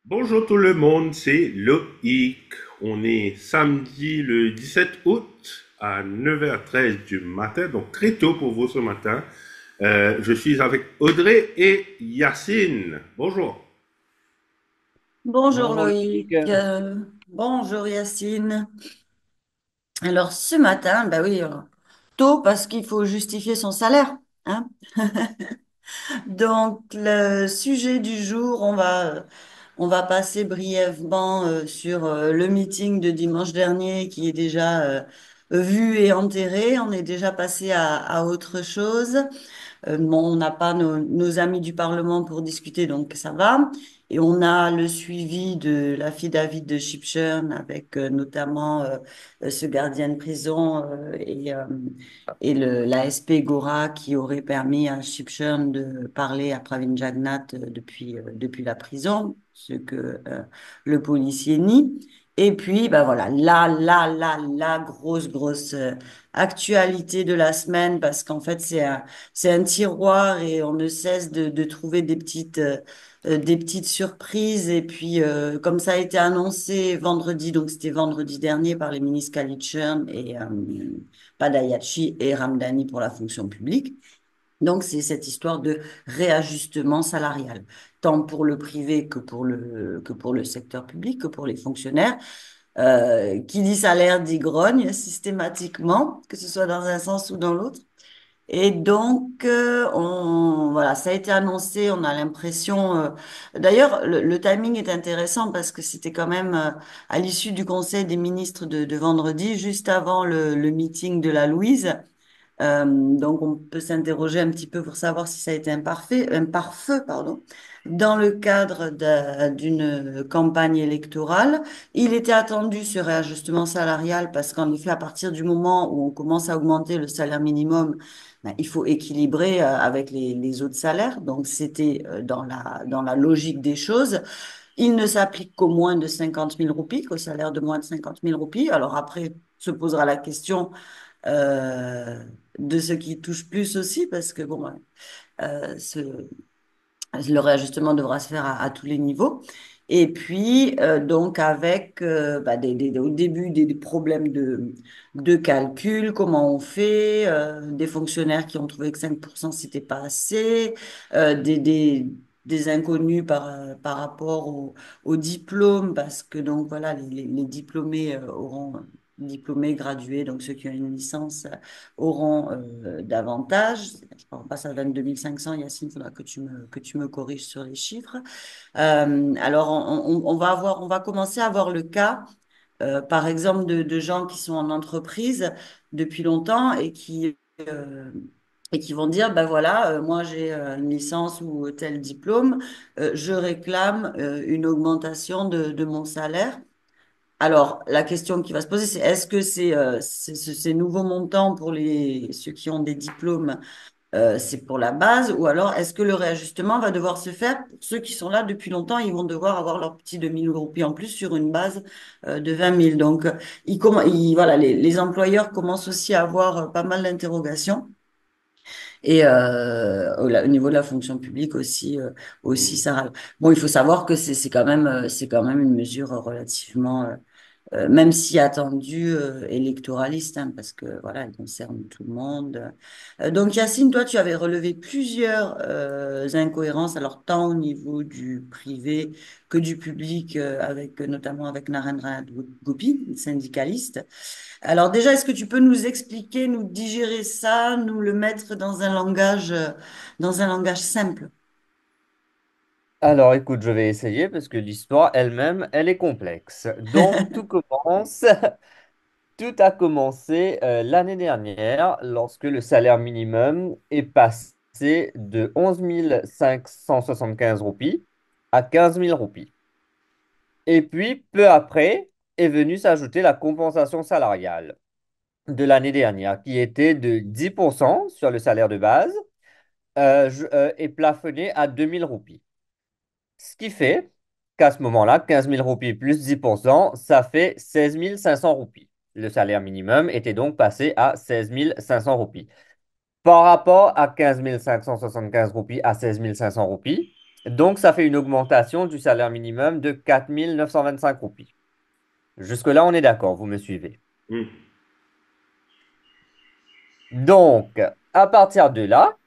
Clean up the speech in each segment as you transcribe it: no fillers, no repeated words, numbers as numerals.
Bonjour tout le monde, c'est Loïc. On est samedi le 17 août à 9h13 du matin, donc très tôt pour vous ce matin. Je suis avec Audrey et Yacine. Bonjour. Bonjour Bonjour Loïc, Loïc. bonjour Yacine. Alors ce matin, bah oui, tôt parce qu'il faut justifier son salaire, hein. Donc le sujet du jour, on va passer brièvement sur le meeting de dimanche dernier qui est déjà vu et enterré. On est déjà passé à autre chose. Bon, on n'a pas nos amis du Parlement pour discuter, donc ça va. Et on a le suivi de l'affidavit de Chipchurn avec notamment ce gardien de prison et l'ASP Gora qui aurait permis à Chipchurn de parler à Pravin Jagnat depuis la prison, ce que le policier nie. Et puis, ben voilà, la grosse actualité de la semaine, parce qu'en fait, c'est un tiroir et on ne cesse de trouver des petites surprises. Et puis, comme ça a été annoncé vendredi, donc c'était vendredi dernier par les ministres Kalitschern et Padayachi et Ramdani pour la fonction publique. Donc, c'est cette histoire de réajustement salarial, tant pour le privé que pour le secteur public, que pour les fonctionnaires. Qui dit salaire dit grogne systématiquement, que ce soit dans un sens ou dans l'autre. Et donc, voilà, ça a été annoncé, on a l'impression. D'ailleurs, le timing est intéressant parce que c'était quand même à l'issue du Conseil des ministres de vendredi, juste avant le meeting de la Louise. Donc, on peut s'interroger un petit peu pour savoir si ça a été un pare-feu, pardon, dans le cadre d'une campagne électorale. Il était attendu ce réajustement salarial parce qu'en effet, à partir du moment où on commence à augmenter le salaire minimum, ben, il faut équilibrer avec les autres salaires. Donc, c'était dans la logique des choses. Il ne s'applique qu'au moins de 50 000 roupies, qu'au salaire de moins de 50 000 roupies. Alors après, se posera la question euh, de ce qui touche plus aussi, parce que bon, le réajustement devra se faire à tous les niveaux. Et puis, donc, avec bah, au début des problèmes de calcul, comment on fait, des fonctionnaires qui ont trouvé que 5% c'était pas assez, des inconnus par rapport au diplôme, parce que donc, voilà, les diplômés auront diplômés, gradués, donc ceux qui ont une licence auront davantage. Je passe à 22 500, Yacine, il faudra que tu me corriges sur les chiffres. Alors, on va commencer à avoir le cas, par exemple, de gens qui sont en entreprise depuis longtemps et qui vont dire, ben voilà, moi j'ai une licence ou tel diplôme, je réclame une augmentation de mon salaire. Alors, la question qui va se poser, c'est est-ce que ces nouveaux montants pour ceux qui ont des diplômes, c'est pour la base, ou alors est-ce que le réajustement va devoir se faire pour ceux qui sont là depuis longtemps, ils vont devoir avoir leur petit 2 000 roupies en plus sur une base de 20 000. Donc, voilà, les employeurs commencent aussi à avoir pas mal d'interrogations. Et au niveau de la fonction publique aussi, ça râle. Bon, il faut savoir que c'est quand même une mesure relativement même si attendu électoraliste, hein, parce que voilà, elle concerne tout le monde. Donc Yacine, toi, tu avais relevé plusieurs incohérences, alors tant au niveau du privé que du public, notamment avec Narendra Gopi, syndicaliste. Alors déjà, est-ce que tu peux nous expliquer, nous digérer ça, nous le mettre dans un langage simple? Alors écoute, je vais essayer parce que l'histoire elle-même, elle est complexe. Donc tout a commencé l'année dernière lorsque le salaire minimum est passé de 11 575 roupies à 15 000 roupies. Et puis peu après est venue s'ajouter la compensation salariale de l'année dernière qui était de 10% sur le salaire de base et plafonnée à 2 000 roupies. Ce qui fait qu'à ce moment-là, 15 000 roupies plus 10%, ça fait 16 500 roupies. Le salaire minimum était donc passé à 16 500 roupies. Par rapport à 15 575 roupies à 16 500 roupies, Donc, ça fait une augmentation du salaire minimum de 4 925 roupies. Jusque-là, on est d'accord, vous me suivez. Hmm. Donc, à partir de là,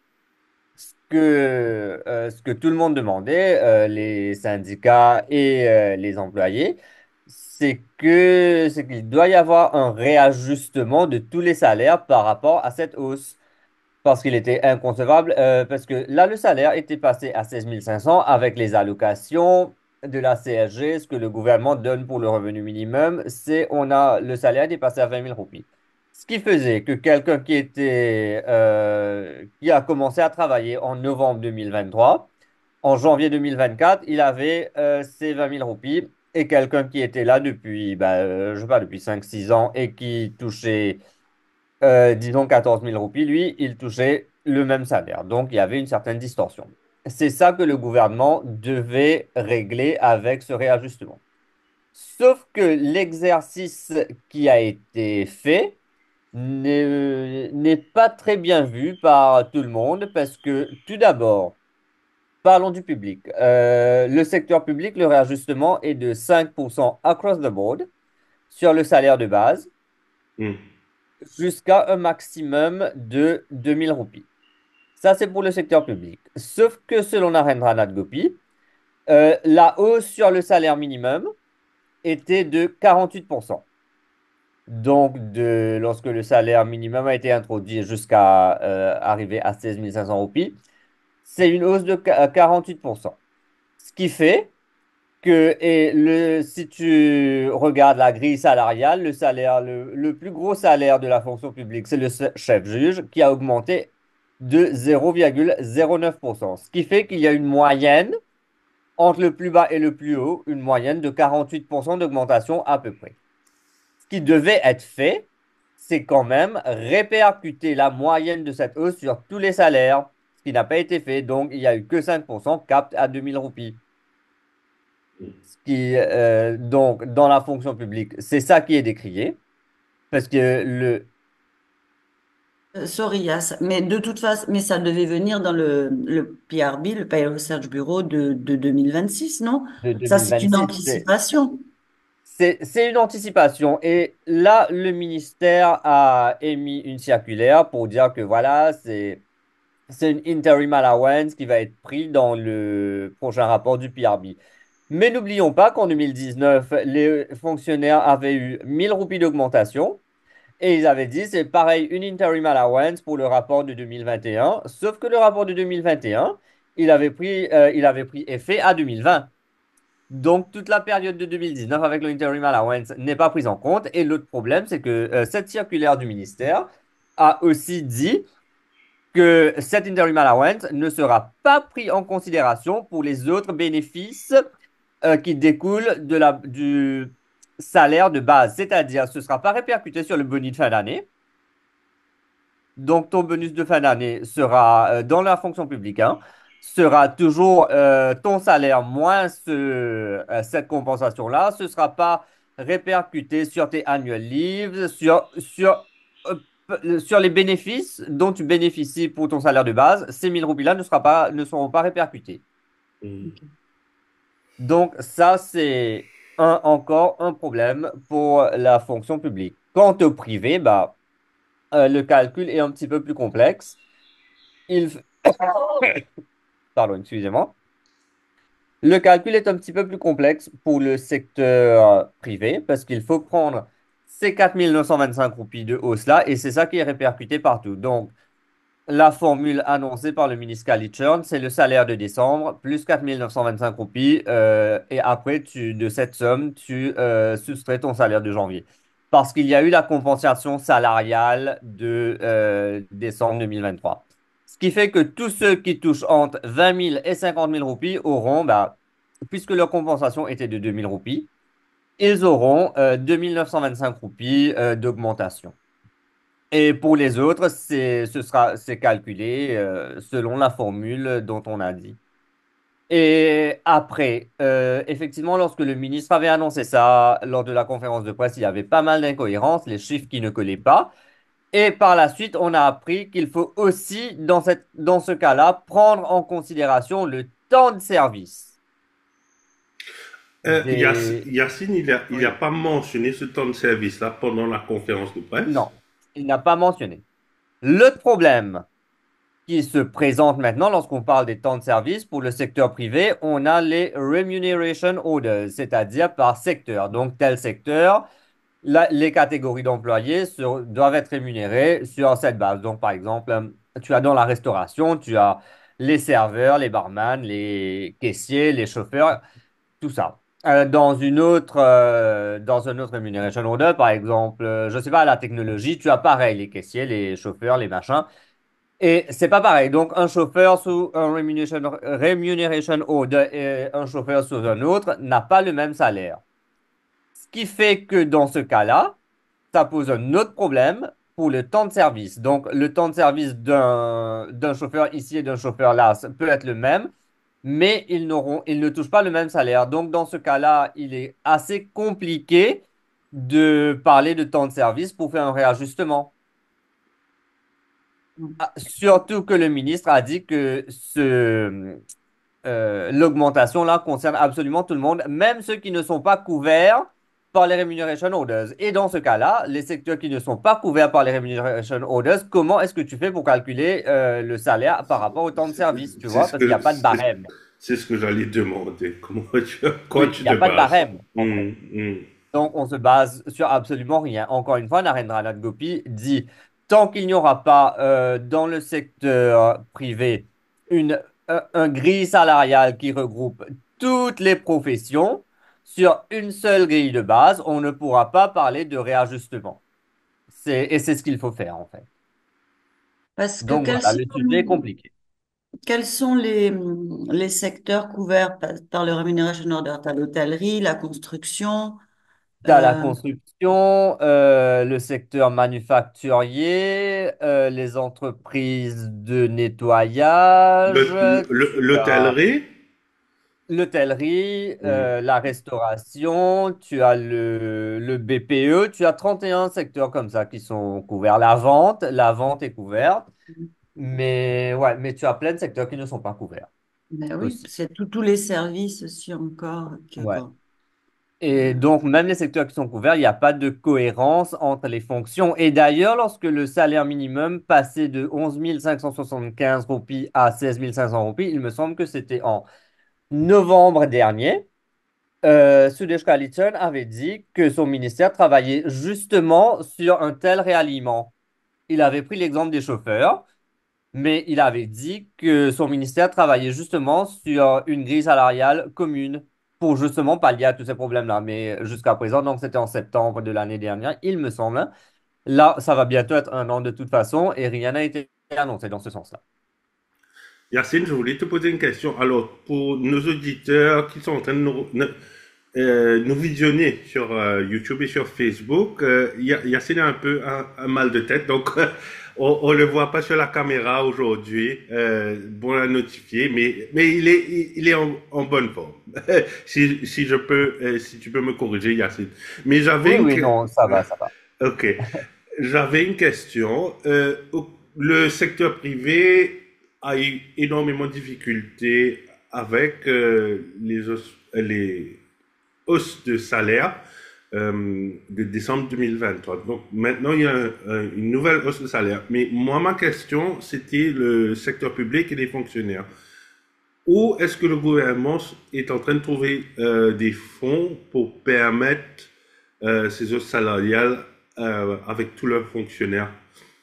ce que tout le monde demandait, les syndicats et les employés, c'est qu'il doit y avoir un réajustement de tous les salaires par rapport à cette hausse. Parce qu'il était inconcevable, parce que là, le salaire était passé à 16 500 avec les allocations de la CSG, ce que le gouvernement donne pour le revenu minimum, le salaire est passé à 20 000 roupies. Ce qui faisait que quelqu'un qui a commencé à travailler en novembre 2023, en janvier 2024, il avait ses 20 000 roupies, et quelqu'un qui était là depuis, je sais pas, depuis 5 6 ans et qui touchait disons 14 000 roupies, lui, il touchait le même salaire. Donc, il y avait une certaine distorsion. C'est ça que le gouvernement devait régler avec ce réajustement. Sauf que l'exercice qui a été fait n'est pas très bien vu par tout le monde parce que, tout d'abord, parlons du public. Le secteur public, le réajustement est de 5% across the board sur le salaire de base Hmm. jusqu'à un maximum de 2000 roupies. Ça, c'est pour le secteur public. Sauf que selon Narendranath Gopi, la hausse sur le salaire minimum était de 48%. Donc, lorsque le salaire minimum a été introduit jusqu'à arriver à 16 500 roupies, c'est une hausse de 48%. Ce qui fait si tu regardes la grille salariale, le plus gros salaire de la fonction publique, c'est le chef juge qui a augmenté de 0,09%. Ce qui fait qu'il y a une moyenne entre le plus bas et le plus haut, une moyenne de 48% d'augmentation à peu près. Ce qui devait être fait, c'est quand même répercuter la moyenne de cette hausse sur tous les salaires, ce qui n'a pas été fait. Donc, il n'y a eu que 5% capte à 2000 roupies. Donc, dans la fonction publique, c'est ça qui est décrié. Parce que Sorry, Yas, mais de toute façon, mais ça devait venir dans le PRB, le Pay Research Bureau de 2026, non? de Ça, c'est une 2026, anticipation. c'est une anticipation. Et là, le ministère a émis une circulaire pour dire que voilà, c'est une interim allowance qui va être pris dans le prochain rapport du PRB. Mais n'oublions pas qu'en 2019, les fonctionnaires avaient eu 1000 roupies d'augmentation. Et ils avaient dit, c'est pareil, une interim allowance pour le rapport de 2021, sauf que le rapport de 2021, il avait pris effet à 2020. Donc, toute la période de 2019 avec le interim allowance n'est pas prise en compte. Et l'autre problème, c'est que cette circulaire du ministère a aussi dit que cette interim allowance ne sera pas pris en considération pour les autres bénéfices qui découlent du salaire de base. C'est-à-dire, ce ne sera pas répercuté sur le bonus de fin d'année. Donc, ton bonus de fin d'année sera dans la fonction publique, hein, sera toujours ton salaire moins cette compensation-là. Ce ne sera pas répercuté sur tes annual leaves, sur les bénéfices dont tu bénéficies pour ton salaire de base. Ces 1000 roupies-là ne seront pas répercutés. Hmm. Donc, ça, c'est encore un problème pour la fonction publique. Quant au privé, bah, le calcul est un petit peu plus complexe. Il... f- Pardon, excusez-moi. Le calcul est un petit peu plus complexe pour le secteur privé parce qu'il faut prendre ces 4 925 roupies de hausse-là et c'est ça qui est répercuté partout. Donc, la formule annoncée par le ministre Kalichurn, c'est le salaire de décembre plus 4 925 roupies et après, de cette somme, tu soustrais ton salaire de janvier. Parce qu'il y a eu la compensation salariale de décembre 2023. Ce qui fait que tous ceux qui touchent entre 20 000 et 50 000 roupies auront, bah, puisque leur compensation était de 2 000 roupies, ils auront 2 925 roupies d'augmentation. Et pour les autres, c'est calculé selon la formule dont on a dit. Et après, effectivement, lorsque le ministre avait annoncé ça lors de la conférence de presse, il y avait pas mal d'incohérences, les chiffres qui ne collaient pas. Et par la suite, on a appris qu'il faut aussi, dans ce cas-là, prendre en considération le temps de service Yac- des... Yacine, il a Oui. pas mentionné ce temps de service-là pendant la conférence de presse. Non, il n'a pas mentionné. Le problème qui se présente maintenant lorsqu'on parle des temps de service pour le secteur privé, on a les remuneration orders, c'est-à-dire par secteur. Donc, tel secteur, les catégories d'employés doivent être rémunérées sur cette base. Donc, par exemple, tu as dans la restauration, tu as les serveurs, les barman, les caissiers, les chauffeurs, tout ça. Dans un autre remuneration order, par exemple, je ne sais pas, la technologie, tu as pareil, les caissiers, les chauffeurs, les machins. Et c'est pas pareil. Donc, un chauffeur sous un remuneration order et un chauffeur sous un autre n'a pas le même salaire. Ce qui fait que dans ce cas-là, ça pose un autre problème pour le temps de service. Donc, le temps de service d'un chauffeur ici et d'un chauffeur là peut être le même, mais ils ne touchent pas le même salaire. Donc, dans ce cas-là, il est assez compliqué de parler de temps de service pour faire un réajustement. Ah, surtout que le ministre a dit que l'augmentation là concerne absolument tout le monde, même ceux qui ne sont pas couverts par les remuneration orders. Et dans ce cas-là, les secteurs qui ne sont pas couverts par les remuneration orders, comment est-ce que tu fais pour calculer le salaire par rapport au temps de service, tu C'est vois? ce Parce qu'il n'y a que pas de barème. c'est ce que j'allais demander. Quoi Oui, il tu n'y te a pas de bases? barème, en fait. Hum, hum. Donc, on se base sur absolument rien. Encore une fois, Narendra Nath Gopi dit, tant qu'il n'y aura pas dans le secteur privé un grille salariale qui regroupe toutes les professions sur une seule grille de base, on ne pourra pas parler de réajustement. Et c'est ce qu'il faut faire, en fait. Parce que Donc voilà, le sujet est compliqué. quels sont les secteurs couverts par le Remuneration Order? Tu as l'hôtellerie, la construction. Tu as la euh, construction, le secteur manufacturier, les entreprises de nettoyage, tu as L'hôtellerie? l'hôtellerie, Hum. la restauration, tu as le BPE, tu as 31 secteurs comme ça qui sont couverts. La vente est couverte, mais ouais, mais tu as plein de secteurs qui ne sont pas couverts mais oui, aussi. c'est tous les services aussi encore. Ouais. Bon. Et donc, même les secteurs qui sont couverts, il n'y a pas de cohérence entre les fonctions. Et d'ailleurs, lorsque le salaire minimum passait de 11 575 roupies à 16 500 roupies, il me semble que c'était en novembre dernier, Sudesh Kalitjan avait dit que son ministère travaillait justement sur un tel réalignement. Il avait pris l'exemple des chauffeurs, mais il avait dit que son ministère travaillait justement sur une grille salariale commune pour justement pallier à tous ces problèmes-là. Mais jusqu'à présent, donc c'était en septembre de l'année dernière, il me semble, hein. Là, ça va bientôt être un an de toute façon et rien n'a été annoncé dans ce sens-là. Yacine, je voulais te poser une question. Alors, pour nos auditeurs qui sont en train de nous visionner sur YouTube et sur Facebook, Yacine a un peu un mal de tête, donc on le voit pas sur la caméra aujourd'hui. Bon à notifier, mais il est en bonne forme. Si je peux, si tu peux me corriger, Yacine. Mais Oui, oui, non, ça va, ça va. ok, j'avais une question. Le secteur privé a eu énormément de difficultés avec les hausses de salaire de décembre 2023. Donc maintenant, il y a une nouvelle hausse de salaire. Mais moi, ma question, c'était le secteur public et les fonctionnaires. Où est-ce que le gouvernement est en train de trouver des fonds pour permettre ces hausses salariales avec tous leurs fonctionnaires?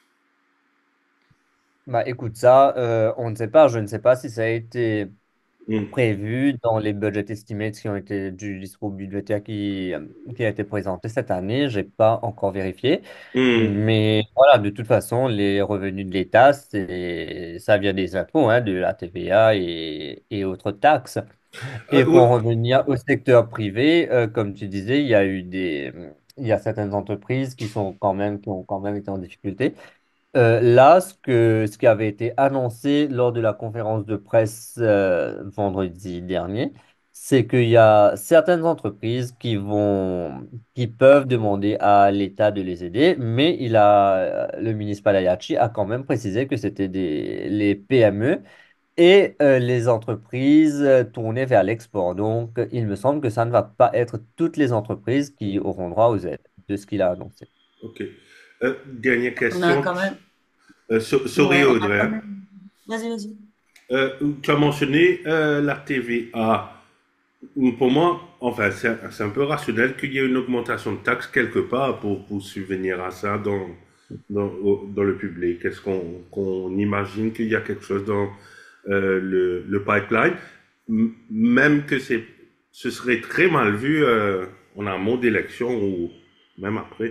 Bah écoute, ça, on ne sait pas, je ne sais pas si ça a été Mm. prévu dans les budget estimates qui ont été du discours budgétaire qui a été présenté cette année. J'ai pas encore vérifié. Mm. Mais voilà, de toute façon, les revenus de l'État, ça vient des impôts, hein, de la TVA et autres taxes. Et pour Ouais. en revenir au secteur privé, comme tu disais, il y a certaines entreprises qui ont quand même été en difficulté. Là, ce qui avait été annoncé lors de la conférence de presse vendredi dernier, c'est qu'il y a certaines entreprises qui peuvent demander à l'État de les aider, mais le ministre Palayachi a quand même précisé que c'était les PME et les entreprises tournées vers l'export. Donc, il me semble que ça ne va pas être toutes les entreprises qui auront droit aux aides de ce qu'il a annoncé. Ok. Dernière On a question. quand même, Sorry, ouais, on a Audrey, quand hein. même. Vas-y, vas-y. Tu as mentionné la TVA. Pour moi, enfin, c'est un peu rationnel qu'il y ait une augmentation de taxes quelque part pour subvenir à ça dans le public. Est-ce qu'on imagine qu'il y a quelque chose dans le pipeline, même que ce serait très mal vu en amont d'élection ou même après?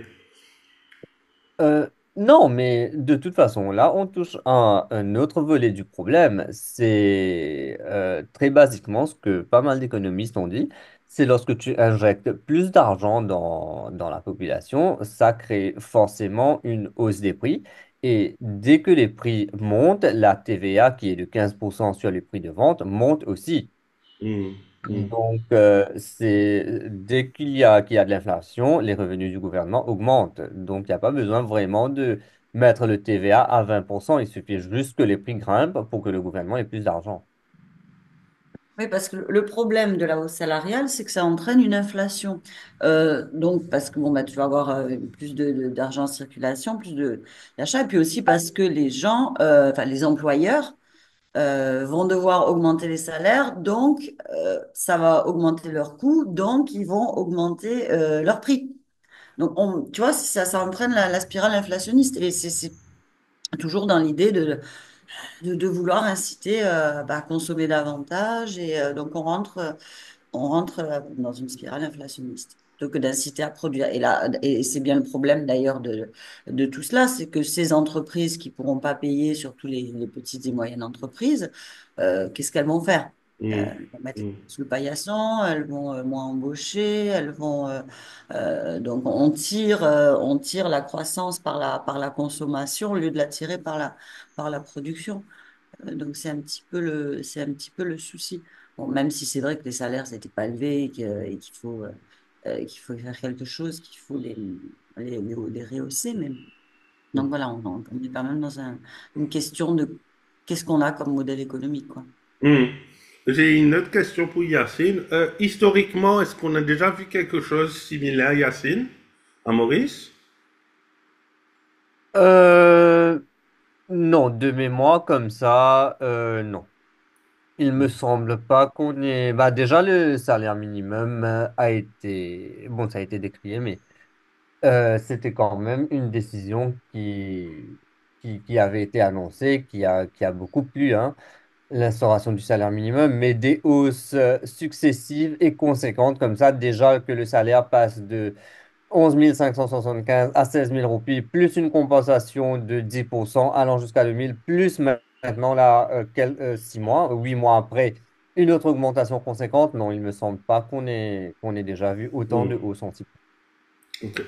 Non, mais de toute façon, là, on touche à un autre volet du problème. C'est très basiquement ce que pas mal d'économistes ont dit. C'est lorsque tu injectes plus d'argent dans la population, ça crée forcément une hausse des prix. Et dès que les prix montent, la TVA, qui est de 15% sur les prix de vente, monte aussi. Hmm, hmm, Donc, dès qu'il y a de l'inflation, les revenus du gouvernement augmentent. Donc, il n'y a pas besoin vraiment de mettre le TVA à 20%. Il suffit juste que les prix grimpent pour que le gouvernement ait plus d'argent. Oui, parce que le problème de la hausse salariale, c'est que ça entraîne une inflation. Donc, parce que bon, bah, tu vas avoir plus d'argent en circulation, plus d'achats, et puis aussi parce que les gens, enfin les employeurs, vont devoir augmenter les salaires, donc ça va augmenter leurs coûts, donc ils vont augmenter leurs prix. Donc, tu vois, ça entraîne la spirale inflationniste, et c'est toujours dans l'idée de vouloir inciter à consommer davantage, et donc on rentre dans une spirale inflationniste plutôt que d'inciter à produire. Et là, et c'est bien le problème d'ailleurs de tout cela, c'est que ces entreprises qui pourront pas payer, surtout les petites et moyennes entreprises, qu'est-ce qu'elles vont faire? hmm, Elles vont mettre hmm, sous le paillasson, elles vont moins embaucher, elles vont donc on tire la croissance par la consommation au lieu de la tirer par la production. Donc c'est un petit peu le souci. Bon, même si c'est vrai que les salaires n'étaient pas élevés et qu'il faut faire quelque chose, qu'il faut les rehausser. Mais donc voilà, on est quand même dans une question de qu'est-ce qu'on a comme modèle économique, quoi. hmm. J'ai une autre question pour Yacine. Historiquement, est-ce qu'on a déjà vu quelque chose de similaire, Yacine, à Maurice? Euh, non, de mémoire comme ça, non. Il me semble pas qu'on ait... Bah, déjà, le salaire minimum a été... Bon, ça a été décrié, mais c'était quand même une décision qui avait été annoncée, qui a beaucoup plu, hein, l'instauration du salaire minimum, mais des hausses successives et conséquentes comme ça, déjà que le salaire passe de 11 575 à 16 000 roupies, plus une compensation de 10% allant jusqu'à 2 000, plus maintenant, là, 6 mois, 8 mois après, une autre augmentation conséquente. Non, il ne me semble pas qu'on ait déjà vu autant Hmm, de hausses en ok.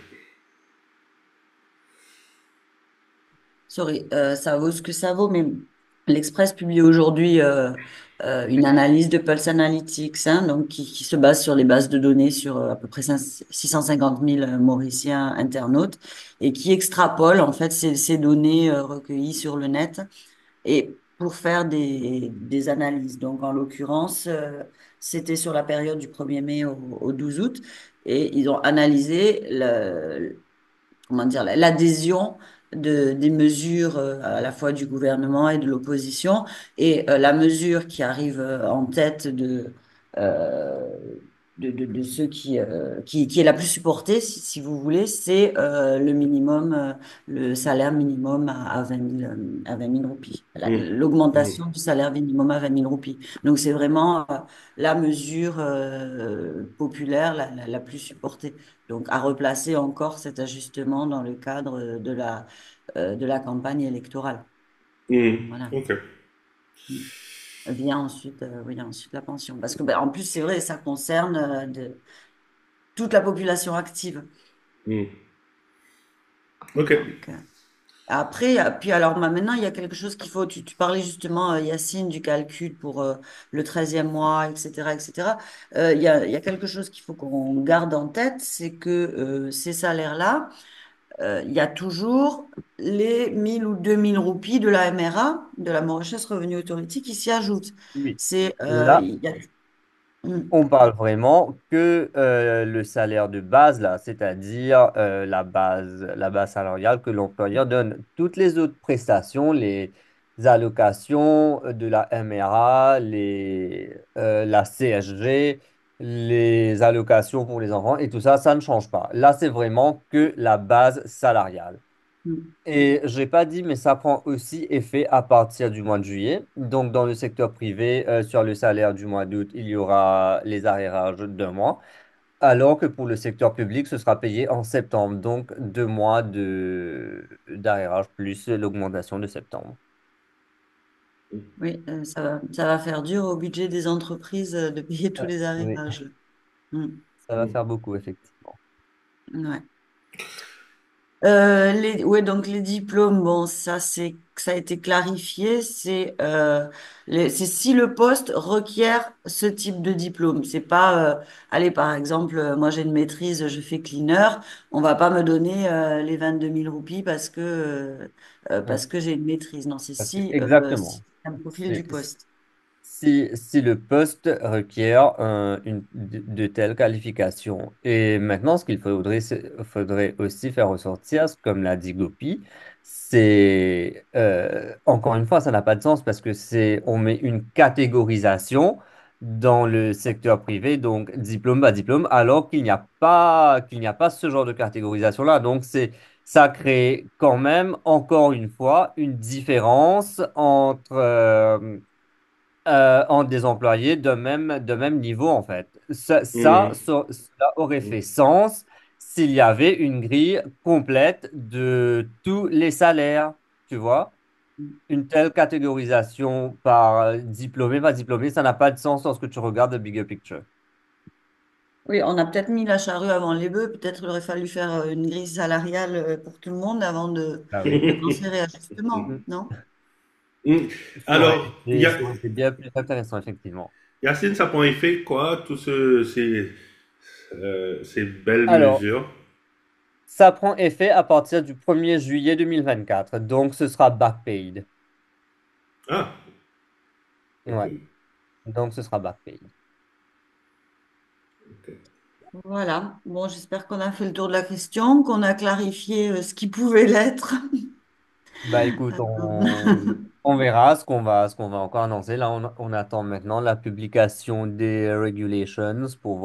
Sorry, ça vaut ce que ça vaut, mais l'Express publie aujourd'hui une analyse de Pulse Analytics, hein, donc qui se base sur les bases de données sur à peu près 650 000 Mauriciens internautes et qui extrapole en fait ces données recueillies sur le net et pour faire des analyses. Donc en l'occurrence, c'était sur la période du 1er mai au 12 août et ils ont analysé comment dire, l'adhésion des mesures à la fois du gouvernement et de l'opposition. Et la mesure qui arrive en tête euh, de ceux qui est la plus supportée, si vous voulez, c'est le minimum, le salaire minimum à 20 000 roupies. Hmm, hmm, L'augmentation du salaire minimum à 20 000 roupies. Donc c'est vraiment la mesure populaire la plus supportée. Donc, à replacer encore cet ajustement dans le cadre de la campagne électorale. hmm. Voilà. Ok. Vient ensuite la pension. Parce que, ben, en plus, c'est vrai, ça concerne toute la population active. Hmm. Ok. Donc, après, puis alors maintenant, il y a quelque chose qu'il faut. Tu parlais justement, Yacine, du calcul pour le 13e mois, etc., etc. Il y a quelque chose qu'il faut qu'on garde en tête, c'est que ces salaires-là, il y a toujours les 1000 ou 2000 roupies de la MRA, de la Mauritius Revenue Authority, qui s'y ajoutent. Oui. C'est, Là, il y a- Hmm. on parle vraiment que le salaire de base, là, c'est-à-dire la base salariale que l'employeur donne. Toutes les autres prestations, les allocations de la MRA, la CSG, les allocations pour les enfants et tout ça, ça ne change pas. Là, c'est vraiment que la base salariale. Hmm. Et j'ai pas dit, mais ça prend aussi effet à partir du mois de juillet. Donc, dans le secteur privé, sur le salaire du mois d'août, il y aura les arrérages d'un mois, alors que pour le secteur public, ce sera payé en septembre. Donc, 2 mois d'arrérage plus l'augmentation de septembre. Oui, ça va faire dur au budget des entreprises de payer tous les Oui, arrérages. Hmm. ça va faire beaucoup, effectivement. Ouais. Ouais, donc les diplômes, bon, ça a été clarifié. C'est si le poste requiert ce type de diplôme. C'est pas, allez, par exemple, moi j'ai une maîtrise, je fais cleaner. On va pas me donner les 22 000 roupies Hum, parce que j'ai une maîtrise. Non, c'est si exactement. c'est un profil du poste. Si le poste requiert de telles qualifications. Et maintenant, ce qu'il faudrait aussi faire ressortir, comme l'a dit Gopi, c'est, encore une fois, ça n'a pas de sens parce que on met une catégorisation dans le secteur privé, donc diplôme, bas diplôme, alors qu'il n'y a pas ce genre de catégorisation-là. Donc, ça crée quand même, encore une fois, une différence entre des employés de même niveau, en fait. Hmm. Cela aurait fait sens s'il y avait une grille complète de tous les salaires, tu vois. Une telle catégorisation par diplômé, pas diplômé, ça n'a pas de sens lorsque tu regardes le bigger picture. Oui, on a peut-être mis la charrue avant les bœufs. Peut-être il aurait fallu faire une grille salariale pour tout le monde avant Ah oui. de penser réajustement, Mm. non? Hmm. Alors, Ça aurait été bien plus intéressant, effectivement. Yacine, ça prend effet quoi, ces belles Alors, mesures? ça prend effet à partir du 1er juillet 2024, donc ce sera back paid. Ah, ok. Ouais, donc ce sera back paid. Ok. Voilà. Bon, j'espère qu'on a fait le tour de la question, qu'on a clarifié ce qui pouvait l'être. Bah écoute, on verra ce qu'on va encore annoncer. Là, on attend maintenant la publication des regulations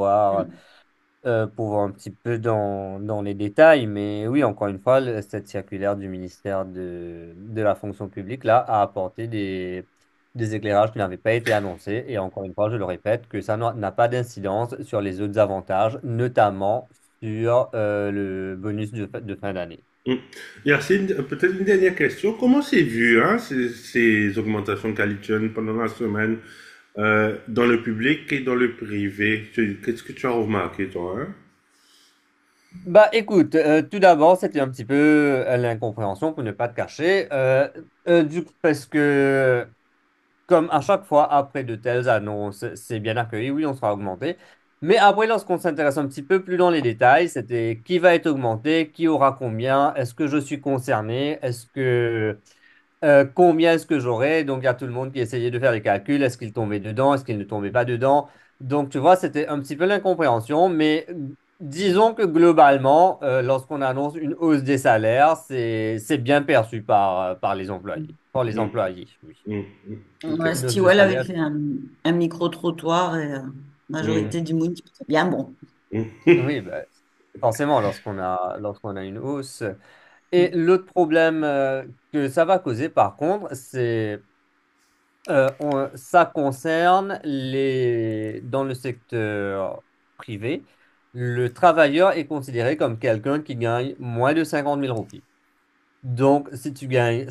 pour voir un petit peu dans les détails. Mais oui, encore une fois, cette circulaire du ministère de la fonction publique là, a apporté des éclairages qui n'avaient pas été annoncés. Et encore une fois, je le répète, que ça n'a pas d'incidence sur les autres avantages, notamment sur le bonus de fin d'année. Hmm. Yacine, peut-être une dernière question. Comment c'est vu, hein, ces augmentations de qualité pendant la semaine dans le public et dans le privé? Qu'est-ce que tu as remarqué, toi, hein? Bah écoute, tout d'abord, c'était un petit peu l'incompréhension pour ne pas te cacher, parce que comme à chaque fois après de telles annonces, c'est bien accueilli, oui, on sera augmenté. Mais après, lorsqu'on s'intéresse un petit peu plus dans les détails, c'était qui va être augmenté, qui aura combien, est-ce que je suis concerné, combien est-ce que j'aurais? Donc, il y a tout le monde qui essayait de faire les calculs. Est-ce qu'il tombait dedans? Est-ce qu'il ne tombait pas dedans? Donc, tu vois, c'était un petit peu l'incompréhension. Mais disons que globalement, lorsqu'on annonce une hausse des salaires, c'est bien perçu par les employés. Par les Hmm. employés, oui. Hmm. Hmm. Ok. Ouais, Une hausse de Stewell avait salaire. fait un micro-trottoir et Hmm. majorité du monde, c'est bien bon. Hmm. Oui, bah, forcément, lorsqu'on a une hausse. Et l'autre problème que ça va causer, par contre, ça concerne dans le secteur privé, le travailleur est considéré comme quelqu'un qui gagne moins de 50 000 roupies. Donc, si tu gagnes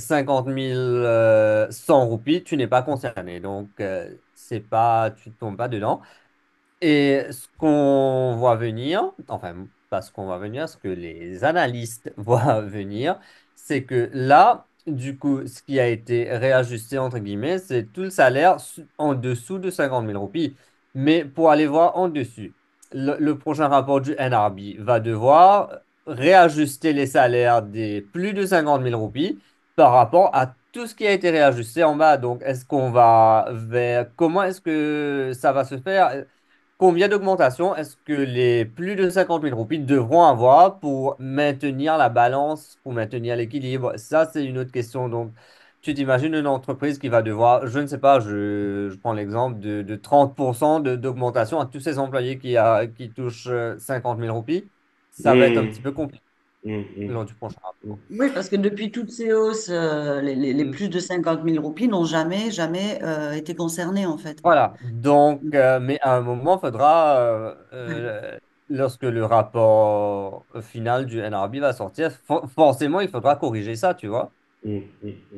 100 roupies, tu n'es pas concerné. Donc, tu ne tombes pas dedans. Et ce qu'on voit venir, enfin, pas ce qu'on voit venir, ce que les analystes voient venir, c'est que là, du coup, ce qui a été réajusté, entre guillemets, c'est tout le salaire en dessous de 50 000 roupies. Mais pour aller voir en dessus, le prochain rapport du NRB va devoir réajuster les salaires des plus de 50 000 roupies par rapport à tout ce qui a été réajusté en bas. Donc, est-ce qu'on va vers... Comment est-ce que ça va se faire? Combien d'augmentations est-ce que les plus de 50 000 roupies devront avoir pour maintenir la balance, pour maintenir l'équilibre? Ça, c'est une autre question. Donc, tu t'imagines une entreprise qui va devoir, je ne sais pas, je prends l'exemple de 30% d'augmentation à tous ses employés qui touchent 50 000 roupies. Ça va être un Hmm, petit peu compliqué hmm, hmm, lors du prochain hmm. rapport. Oui, parce que depuis toutes ces hausses, les Mm. plus de 50 000 roupies n'ont jamais été concernés, en fait. Voilà. Donc, Mm. mais à un moment, il faudra, Ouais. lorsque le rapport final du NRB va sortir, forcément, il faudra corriger ça, tu vois. Hmm, hmm, hmm.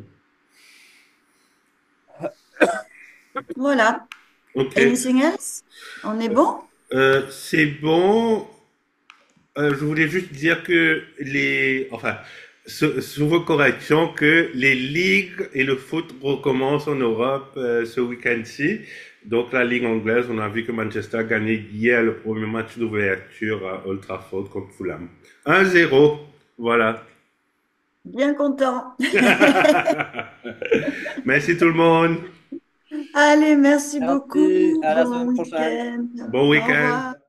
Voilà. Ok. Anything else? On est bon? C'est bon. Je voulais juste dire que enfin, sous vos corrections, que les ligues et le foot recommencent en Europe ce week-end-ci. Donc la ligue anglaise, on a vu que Manchester a gagné hier le premier match d'ouverture à Old Trafford contre Fulham. 1-0, voilà. Bien content. Merci tout le monde. Allez, merci Merci, beaucoup. à la Bon semaine prochaine. week-end. Bon Au week-end. revoir.